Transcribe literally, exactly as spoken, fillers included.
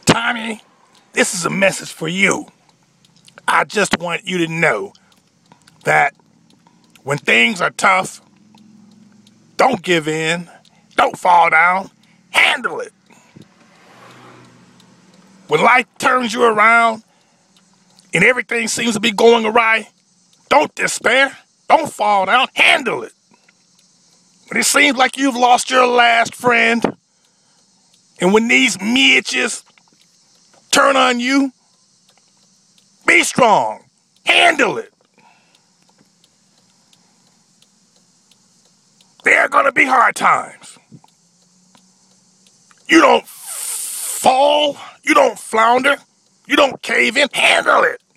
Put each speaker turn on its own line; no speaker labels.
Tommy, this is a message for you. I just want you to know that when things are tough, don't give in, don't fall down, handle it. When life turns you around and everything seems to be going awry, don't despair, don't fall down, handle it. When it seems like you've lost your last friend, and when these mitches turn on you, be strong, handle it. There are going to be hard times. You don't fall, you don't flounder, you don't cave in, handle it.